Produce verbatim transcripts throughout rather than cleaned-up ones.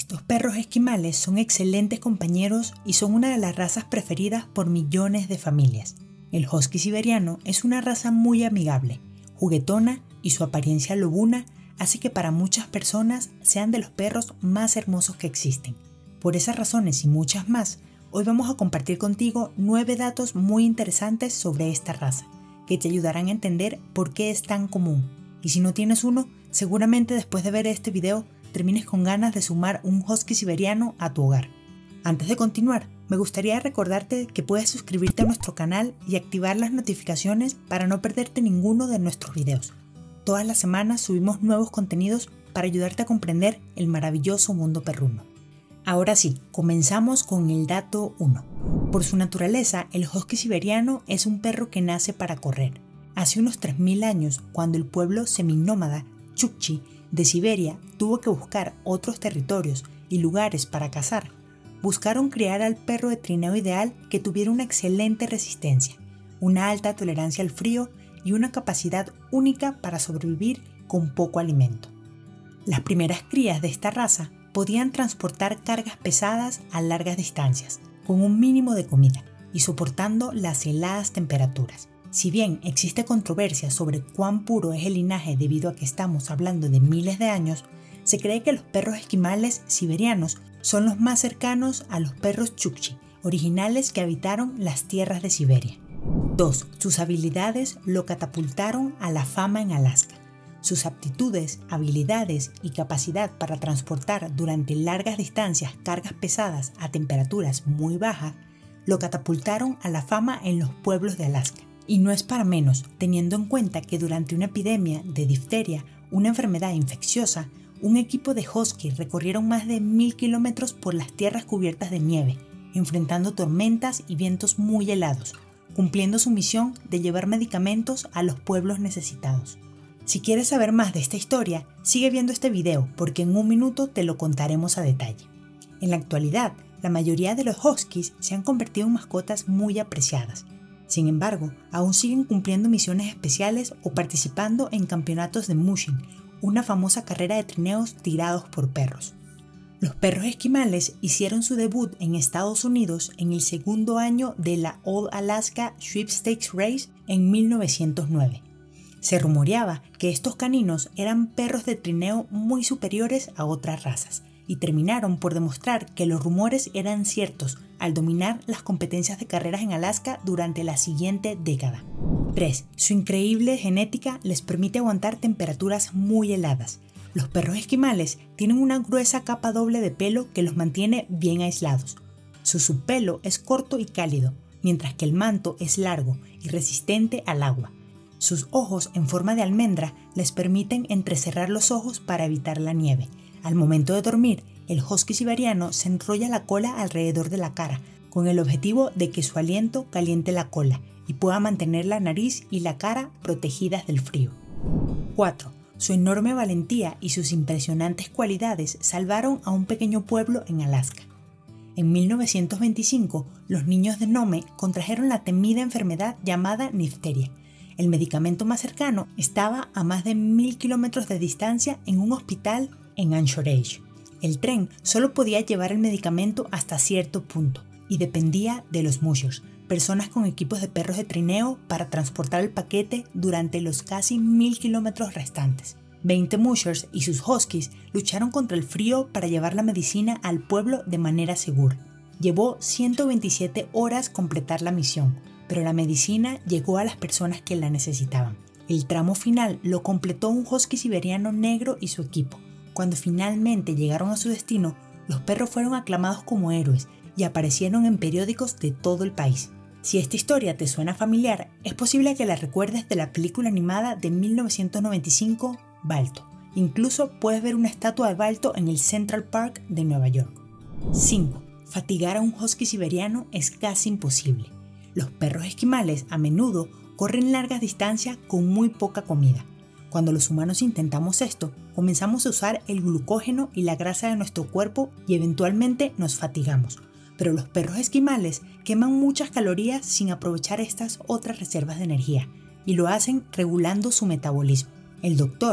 Estos perros esquimales son excelentes compañeros y son una de las razas preferidas por millones de familias. El husky siberiano es una raza muy amigable, juguetona y su apariencia lobuna hace que para muchas personas sean de los perros más hermosos que existen. Por esas razones y muchas más, hoy vamos a compartir contigo nueve datos muy interesantes sobre esta raza, que te ayudarán a entender por qué es tan común. Y si no tienes uno, seguramente después de ver este video termines con ganas de sumar un husky siberiano a tu hogar. Antes de continuar, me gustaría recordarte que puedes suscribirte a nuestro canal y activar las notificaciones para no perderte ninguno de nuestros videos. Todas las semanas subimos nuevos contenidos para ayudarte a comprender el maravilloso mundo perruno. Ahora sí, comenzamos con el dato uno. Por su naturaleza, el husky siberiano es un perro que nace para correr. Hace unos tres mil años, cuando el pueblo seminómada Chukchi de Siberia tuvo que buscar otros territorios y lugares para cazar, buscaron criar al perro de trineo ideal que tuviera una excelente resistencia, una alta tolerancia al frío y una capacidad única para sobrevivir con poco alimento. Las primeras crías de esta raza podían transportar cargas pesadas a largas distancias, con un mínimo de comida y soportando las heladas temperaturas. Si bien existe controversia sobre cuán puro es el linaje debido a que estamos hablando de miles de años, se cree que los perros esquimales siberianos son los más cercanos a los perros Chukchi, originales que habitaron las tierras de Siberia. dos. Sus habilidades lo catapultaron a la fama en Alaska. Sus aptitudes, habilidades y capacidad para transportar durante largas distancias cargas pesadas a temperaturas muy bajas lo catapultaron a la fama en los pueblos de Alaska. Y no es para menos, teniendo en cuenta que durante una epidemia de difteria, una enfermedad infecciosa, un equipo de husky recorrieron más de mil kilómetros por las tierras cubiertas de nieve, enfrentando tormentas y vientos muy helados, cumpliendo su misión de llevar medicamentos a los pueblos necesitados. Si quieres saber más de esta historia, sigue viendo este video porque en un minuto te lo contaremos a detalle. En la actualidad, la mayoría de los huskies se han convertido en mascotas muy apreciadas. Sin embargo, aún siguen cumpliendo misiones especiales o participando en campeonatos de mushing, una famosa carrera de trineos tirados por perros. Los perros esquimales hicieron su debut en Estados Unidos en el segundo año de la All Alaska Sweepstakes Race en mil novecientos nueve. Se rumoreaba que estos caninos eran perros de trineo muy superiores a otras razas, y terminaron por demostrar que los rumores eran ciertos al dominar las competencias de carreras en Alaska durante la siguiente década. tres. Su increíble genética les permite aguantar temperaturas muy heladas. Los perros esquimales tienen una gruesa capa doble de pelo que los mantiene bien aislados. Su subpelo es corto y cálido, mientras que el manto es largo y resistente al agua. Sus ojos en forma de almendra les permiten entrecerrar los ojos para evitar la nieve. Al momento de dormir, el husky siberiano se enrolla la cola alrededor de la cara, con el objetivo de que su aliento caliente la cola y pueda mantener la nariz y la cara protegidas del frío. cuatro. Su enorme valentía y sus impresionantes cualidades salvaron a un pequeño pueblo en Alaska. En mil novecientos veinticinco, los niños de Nome contrajeron la temida enfermedad llamada difteria. El medicamento más cercano estaba a más de mil kilómetros de distancia en un hospital en Anchorage. El tren solo podía llevar el medicamento hasta cierto punto y dependía de los mushers, personas con equipos de perros de trineo para transportar el paquete durante los casi mil kilómetros restantes. veinte mushers y sus huskies lucharon contra el frío para llevar la medicina al pueblo de manera segura. Llevó ciento veintisiete horas completar la misión, pero la medicina llegó a las personas que la necesitaban. El tramo final lo completó un husky siberiano negro y su equipo. Cuando finalmente llegaron a su destino, los perros fueron aclamados como héroes y aparecieron en periódicos de todo el país. Si esta historia te suena familiar, es posible que la recuerdes de la película animada de mil novecientos noventa y cinco, Balto. Incluso puedes ver una estatua de Balto en el Central Park de Nueva York. cinco. Fatigar a un husky siberiano es casi imposible. Los perros esquimales a menudo corren largas distancias con muy poca comida. Cuando los humanos intentamos esto, comenzamos a usar el glucógeno y la grasa de nuestro cuerpo y eventualmente nos fatigamos. Pero los perros esquimales queman muchas calorías sin aprovechar estas otras reservas de energía y lo hacen regulando su metabolismo. El doctor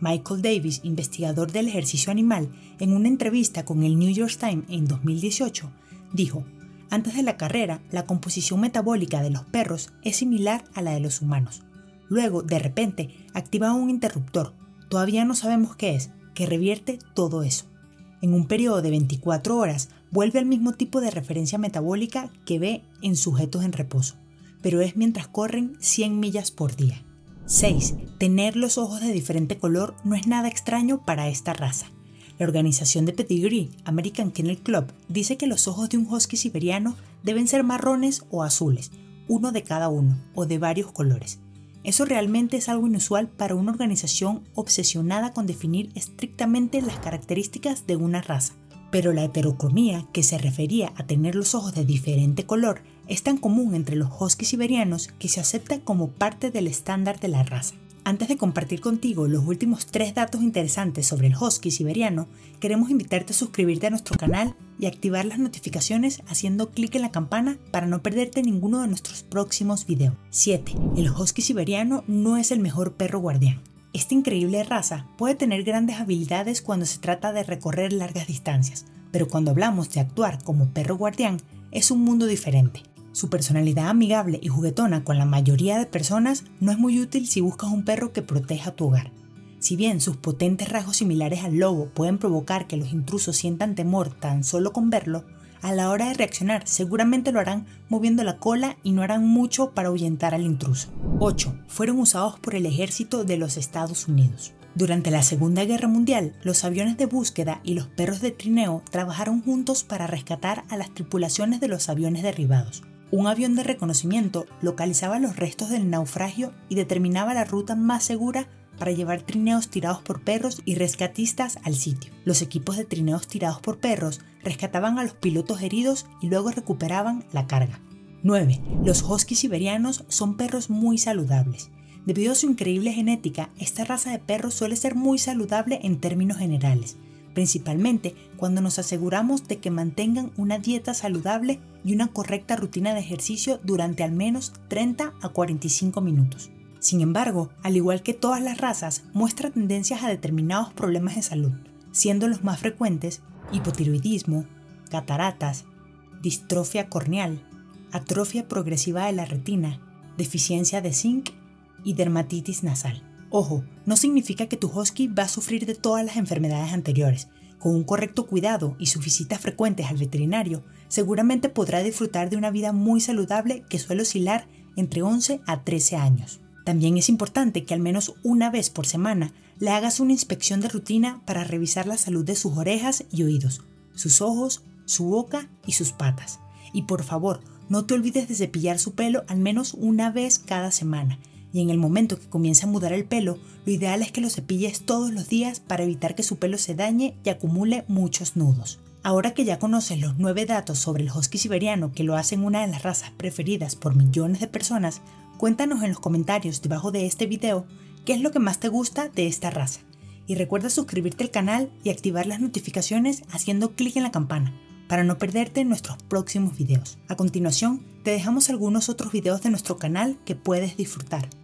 Michael Davis, investigador del ejercicio animal, en una entrevista con el New York Times en dos mil dieciocho, dijo: antes de la carrera, la composición metabólica de los perros es similar a la de los humanos. Luego, de repente, activan un interruptor, todavía no sabemos qué es, que revierte todo eso. En un periodo de veinticuatro horas, vuelve al mismo tipo de referencia metabólica que ve en sujetos en reposo, pero es mientras corren cien millas por día. seis. Tener los ojos de diferente color no es nada extraño para esta raza. La organización de Pedigree, American Kennel Club, dice que los ojos de un husky siberiano deben ser marrones o azules, uno de cada uno, o de varios colores. Eso realmente es algo inusual para una organización obsesionada con definir estrictamente las características de una raza. Pero la heterocromía, que se refería a tener los ojos de diferente color, es tan común entre los huskies siberianos que se acepta como parte del estándar de la raza. Antes de compartir contigo los últimos tres datos interesantes sobre el husky siberiano, queremos invitarte a suscribirte a nuestro canal y activar las notificaciones haciendo clic en la campana para no perderte ninguno de nuestros próximos videos. siete. El husky siberiano no es el mejor perro guardián. Esta increíble raza puede tener grandes habilidades cuando se trata de recorrer largas distancias, pero cuando hablamos de actuar como perro guardián, es un mundo diferente. Su personalidad amigable y juguetona con la mayoría de personas no es muy útil si buscas un perro que proteja tu hogar. Si bien sus potentes rasgos similares al lobo pueden provocar que los intrusos sientan temor tan solo con verlo, a la hora de reaccionar seguramente lo harán moviendo la cola y no harán mucho para ahuyentar al intruso. ocho. Fueron usados por el ejército de los Estados Unidos. Durante la Segunda Guerra Mundial, los aviones de búsqueda y los perros de trineo trabajaron juntos para rescatar a las tripulaciones de los aviones derribados. Un avión de reconocimiento localizaba los restos del naufragio y determinaba la ruta más segura para llevar trineos tirados por perros y rescatistas al sitio. Los equipos de trineos tirados por perros rescataban a los pilotos heridos y luego recuperaban la carga. nueve. Los huskies siberianos son perros muy saludables. Debido a su increíble genética, esta raza de perros suele ser muy saludable en términos generales, principalmente cuando nos aseguramos de que mantengan una dieta saludable y una correcta rutina de ejercicio durante al menos treinta a cuarenta y cinco minutos. Sin embargo, al igual que todas las razas, muestra tendencias a determinados problemas de salud, siendo los más frecuentes hipotiroidismo, cataratas, distrofia corneal, atrofia progresiva de la retina, deficiencia de zinc y dermatitis nasal. Ojo, no significa que tu husky va a sufrir de todas las enfermedades anteriores. Con un correcto cuidado y sus visitas frecuentes al veterinario, seguramente podrá disfrutar de una vida muy saludable que suele oscilar entre once a trece años. También es importante que al menos una vez por semana le hagas una inspección de rutina para revisar la salud de sus orejas y oídos, sus ojos, su boca y sus patas. Y por favor, no te olvides de cepillar su pelo al menos una vez cada semana. Y en el momento que comience a mudar el pelo, lo ideal es que lo cepilles todos los días para evitar que su pelo se dañe y acumule muchos nudos. Ahora que ya conoces los nueve datos sobre el husky siberiano que lo hacen una de las razas preferidas por millones de personas, cuéntanos en los comentarios debajo de este video qué es lo que más te gusta de esta raza. Y recuerda suscribirte al canal y activar las notificaciones haciendo clic en la campana para no perderte nuestros próximos videos. A continuación, te dejamos algunos otros videos de nuestro canal que puedes disfrutar.